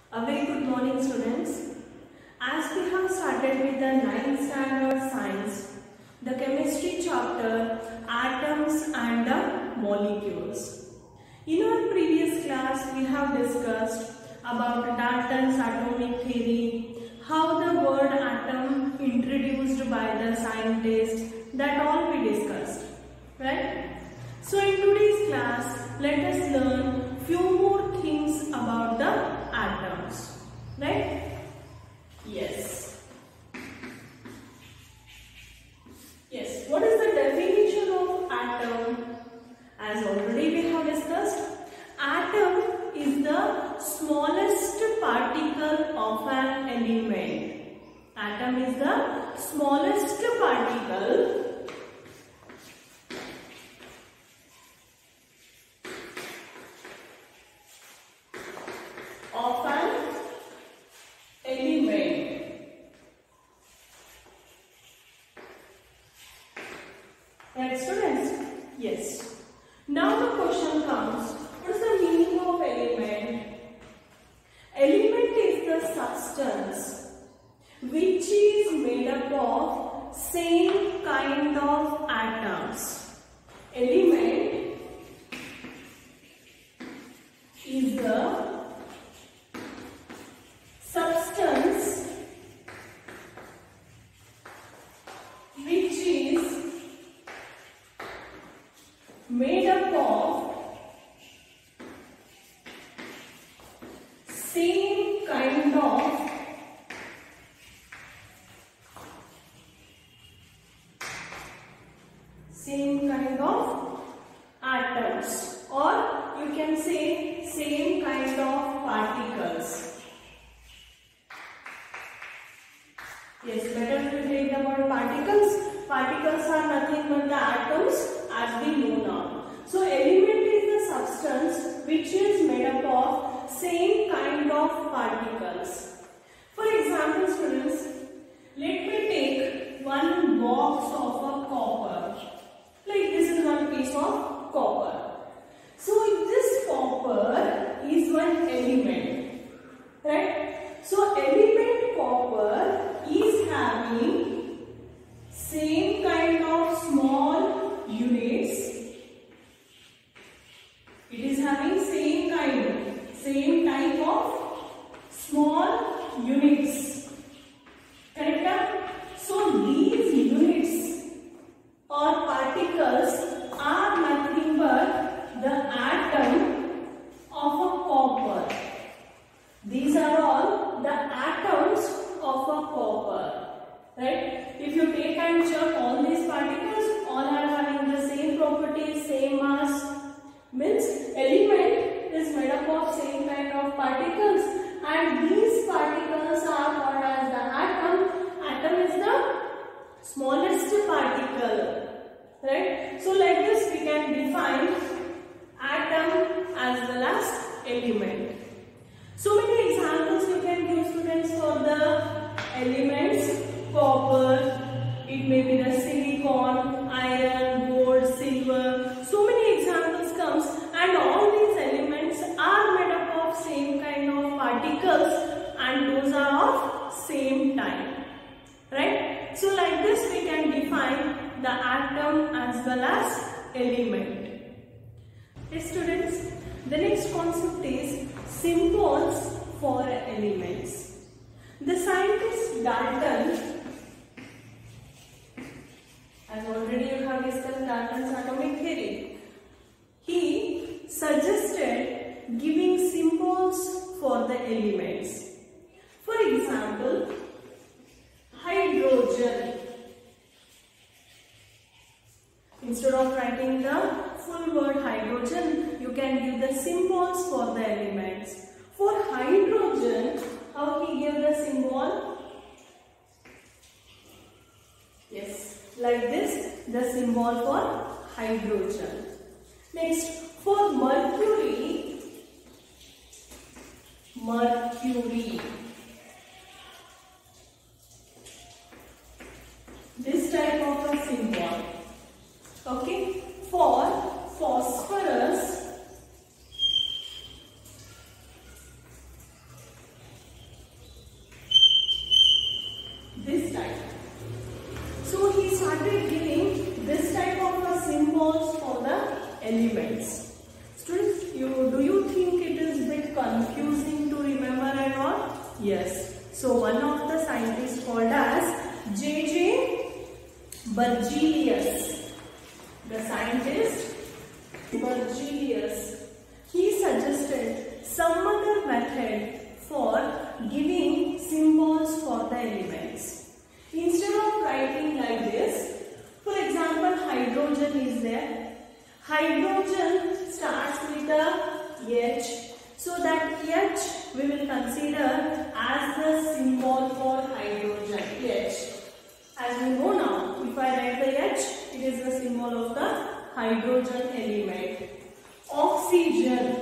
A very good morning, students. As we have started with the 9th standard science, the chemistry chapter, atoms and the molecules. In our previous class, we have discussed about Dalton's atomic theory, how the word atom introduced by the scientists, that all we discussed, right? So in today's class, let us learn few more things about the atoms, right? Yes. Yes, what is the definition of atom? As already we have discussed, atom is the smallest particle of an element. Atom is the smallest particle of an element. Right, students? Yes. Now the question comes, what is the meaning of element? Element is the substance which is made up of same kind of atoms. Element is the substance which is made up of same kind of atoms, or you can say same kind of particles. Yes, better to take the word particles. Particles are nothing but the atoms as we know now. So element is the substance which is made up of same kind of particles. For example, students, let me take one box of a copper. Like this is one piece of copper. So this copper is one element, right? So element copper is having same kind of small units. It is having same type of small units. Correct? So these units or particles are nothing but the atom of a copper. These are all the atoms of a copper, right? If you take and check all these particles, all are having the same properties, same mass. Means element is made up of same kind of particles, and these particles are called as the atom. Atom is the smallest particle, right? So like this we can define atom as well as element. So many examples you can give, students, for the elements. Copper, it may be the silicon, iron, gold, silver. So many examples comes, and all these elements are made up of same kind of particles, and those are of same type, right? So like this we can define the atom as well as element. Yes, students, the next concept is symbols for elements. The scientist Dalton, as already you have discussed Dalton's atomic theory, he suggested giving symbols for the elements. For example, hydrogen. Instead of writing the full word hydrogen, you can give the symbols for the elements. For hydrogen, how he gave the symbol? Yes, like this, the symbol for hydrogen. Next, for mercury, this type of a symbol. Okay, for phosphorus, this type. So he started giving this type of symbols for the elements. Students, do you think it is a bit confusing to remember or not? Yes. So one of the scientists called as J.J. Berzelius. The scientist Berzelius, he suggested some other method for giving symbols for the elements. Instead of writing like this, for example, hydrogen is there. Hydrogen starts with a H. So that H we will consider as the symbol for hydrogen, H. As we know now, if I write the H, it is the symbol of the hydrogen element. Oxygen,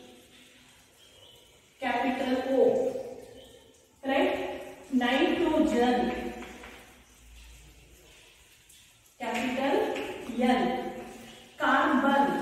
capital O, right? Nitrogen, capital N. Carbon,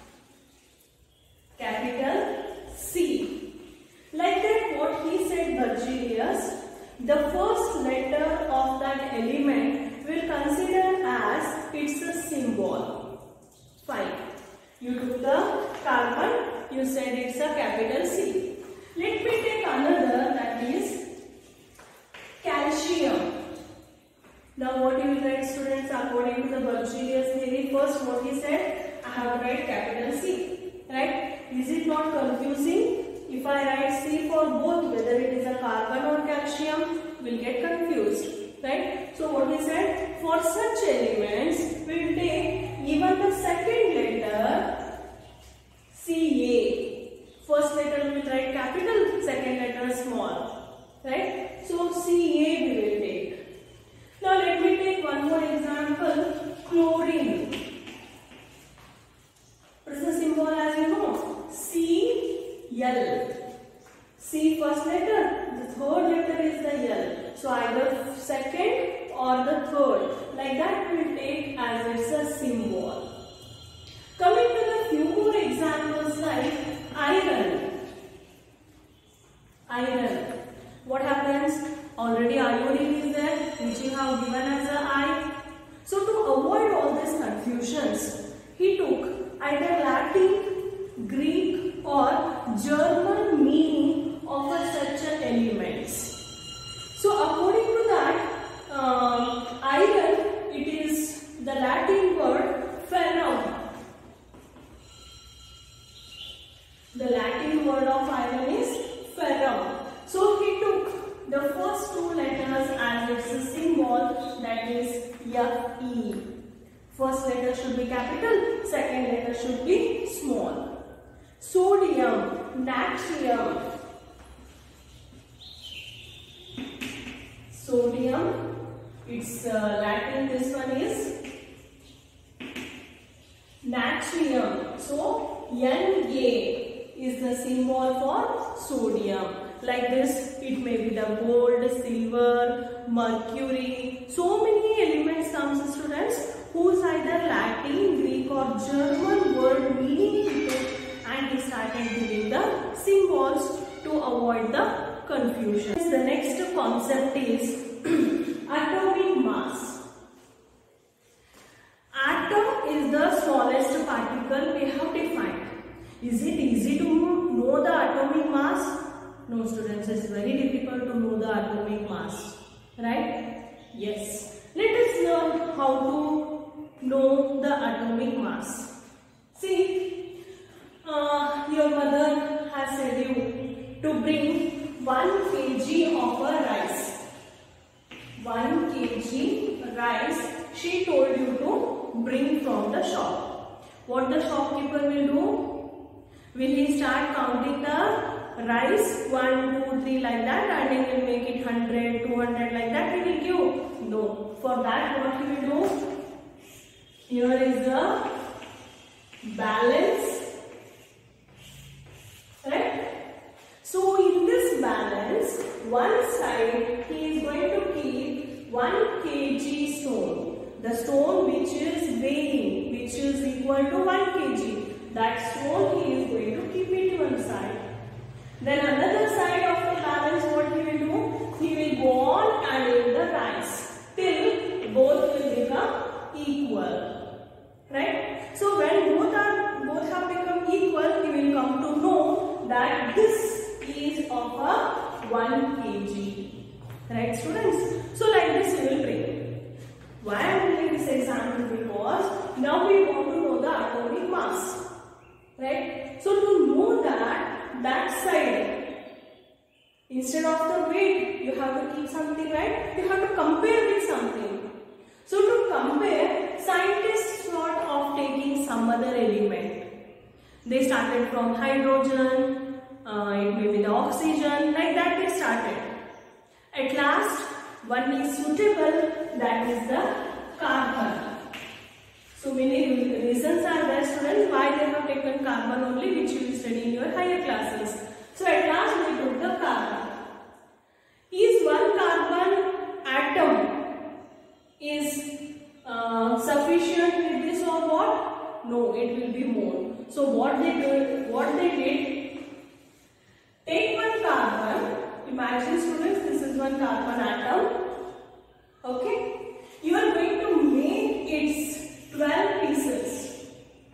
capital C. Like that, what he said, Berzelius, the first letter of that element will consider as its a symbol. Fine. You took the carbon, you said it's a capital C. Let me take another, that is calcium. Now what you will write, students, according to the Berzelius theory? First what he said, I have to write capital C, right? Is it not confusing? If I write C for both, whether it is a carbon or calcium, will get confused, right? So what he said, for such elements, we will take even the second letter, Ca. First letter we will write capital, second letter small, right? So Ca we will take. Now let me take one more example, chlorine. What is the symbol as you know? Cl. C first letter, the third letter is the L. So either second or the third. Like that we will take as it's a symbol. Coming to the few more examples like iron. Iron. What happens? Already iodine is there, which you have given as a I. So to avoid all these confusions, he took either Latin, Greek or German meaning of such elements. So according to that, iron, it is the Latin word ferrum. The Latin word of iron is ferrum. So he took the first two letters as its symbol, that is Fe. First letter should be capital, second letter should be small. Sodium, natrium. Sodium, its Latin, this one is natrium. So Na is the symbol for sodium. Like this, it may be the gold, silver, mercury. So many elements comes, students, whose either Latin, Greek or German word meaning he took, and he started giving the symbols to avoid the confusion. The next concept is atomic mass. Atom is the smallest particle we have defined. Is it easy to know the atomic mass? No, students, it's very difficult to know the atomic mass, right? Yes. Let us learn how to know the atomic mass. See, your mother has said you to bring 1 kg of a rice. 1 kg rice she told you to bring from the shop. What the shopkeeper will do? Will he start counting the rice 1, 2, 3 like that, and he will make it 100, 200 like that he will give? No. For that what he will do? Here is the balance, right? So in this balance, one side he is going to keep 1 kg stone. The stone which is weighing, which is equal to 1 kg. That stone he is going to keep it one side. Then another side of the balance, what he will do? He will go on adding the rice. 1 kg. Right, students? So like this we will bring. Why I am doing this example? Because now we want to know the atomic mass. Right? So to know that side, instead of the weight, you have to keep something, right? You have to compare with something. So to compare, scientists thought of taking some other element. They started from hydrogen, it may be the oxygen, like that they started. At last, one is suitable, that is the carbon. So many reasons are there, students, why they have taken carbon only, which you will study in your higher classes. So at last they took the carbon. Is one carbon atom is sufficient with this or what? No, it will be more. So what they did, take one carbon. Imagine, students, this is one carbon atom. Okay, you are going to make its 12 pieces.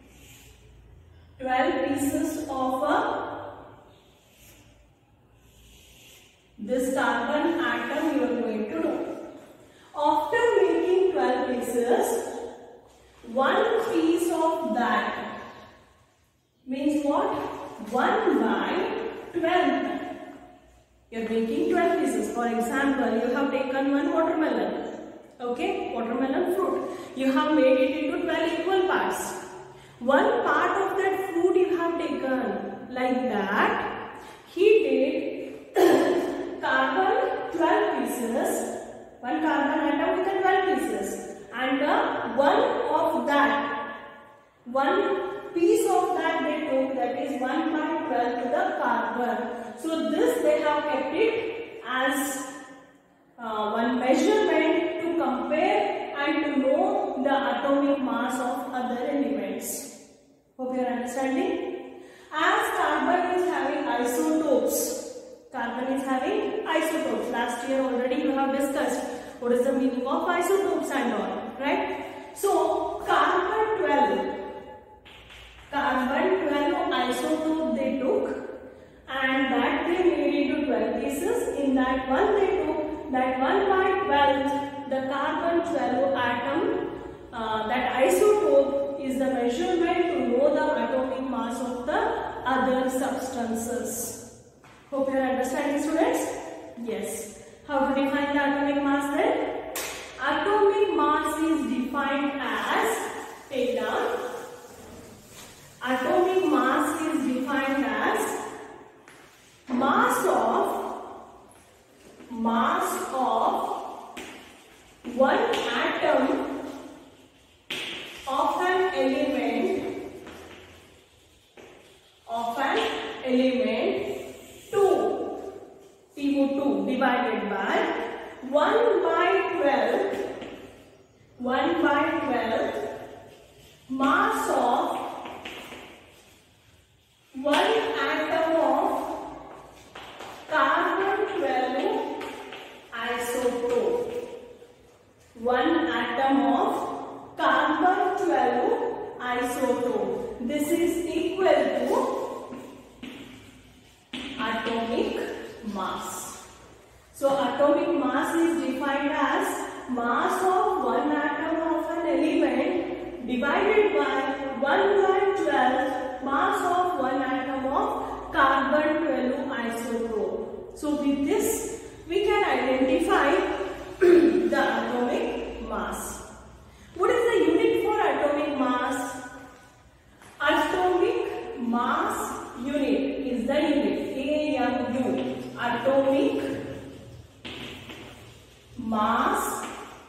12 pieces of this carbon atom you are going to do. After making 12 pieces, one piece of that means what? 1 by 12. You are making 12 pieces. For example, you have taken one watermelon. Okay, watermelon fruit. You have made it into 12 equal parts. One part of that fruit you have taken. Like that, he did carbon 12 pieces. One carbon atom with 12 pieces. And one of that, one piece of that they took, that is 1 by 12 to the carbon. So this they have kept it as one measurement to compare and to know the atomic mass of other elements. Hope you are understanding. As carbon is having isotopes. Carbon is having isotopes. Last year already you have discussed what is the meaning of isotopes and all. Right? So carbon 12 isotope they took, and that they made into 12 pieces. In that one they took that 1 by 12, the carbon 12 atom, that isotope is the measurement to know the atomic mass of the other substances. Hope you are understanding, students? Yes. How to define the atomic mass then? Atomic mass is defined as, take down, atomic mass is defined as mass of one atom of an element 2, CO2 divided by 1 by 12 mass of one atom of carbon 12 isotope. One atom of carbon 12 isotope. This is equal to atomic mass. So atomic mass is defined as mass of one atom of an element divided by 1 by 12 mass of one atom of carbon 12 isotope. So with this we can identify the atomic mass. What is the unit for atomic mass? Atomic mass unit is the unit, AMU, atomic mass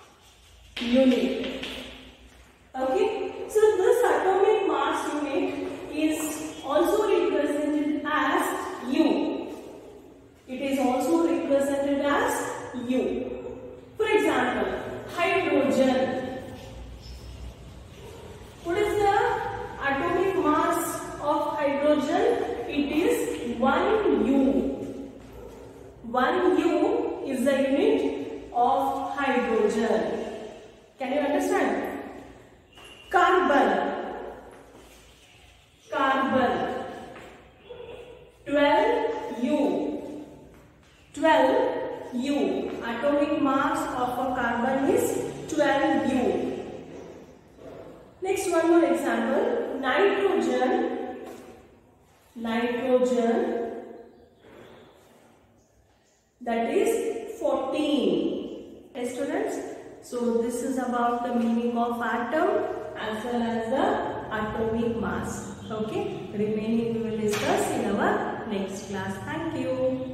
unit. Okay, so this atomic mass unit is also represented as U. It is also represented as U. For example, hydrogen. What is the atomic mass of hydrogen? It is 1 U. 1 U is the unit of hydrogen. Can you understand? Carbon. 12 U. 12 U. Atomic mass of a carbon is 12 U. Next, one more example. Nitrogen, that is 14. Okay, students. So this is about the meaning of atom as well as the atomic mass. Okay. Remaining we will discuss in our next class. Thank you.